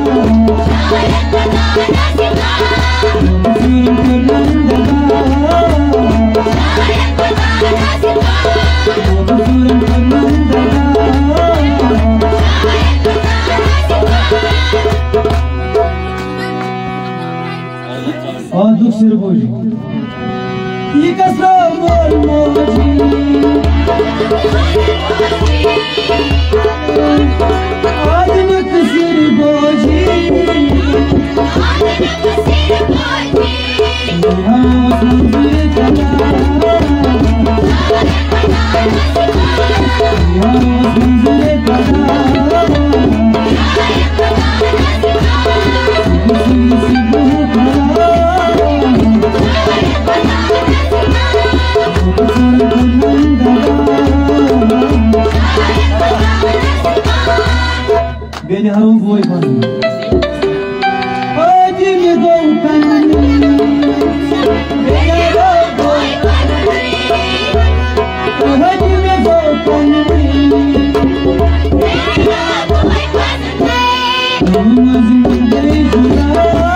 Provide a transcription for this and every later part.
Aduk boji, ikasro mol moji. Aduk sir boji, Hawas manzil kada, Hawas manzil kada. Beni harun boy bana. Hadi mi doğukan? Beni harun boy bana. Hadi mi doğukan? Beni harun boy bana. Namazın gideri jura.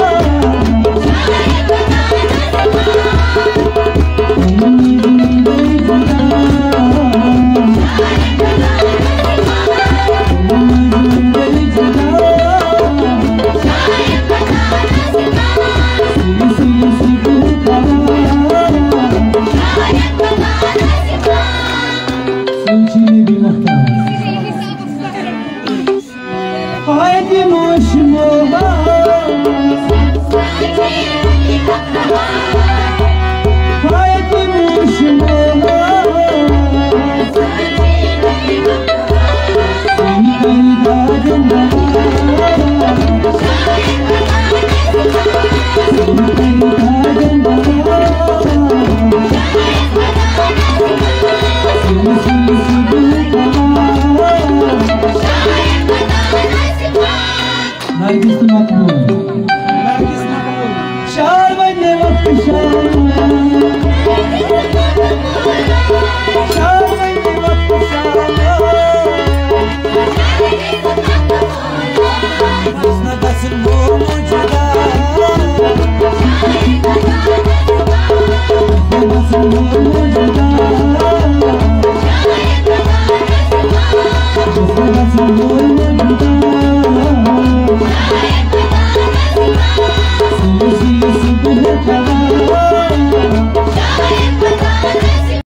Haydi moşmoha, haydi moşmoha, seni kaydadım da, seni kaydadım da, seni sevdim da. Haydi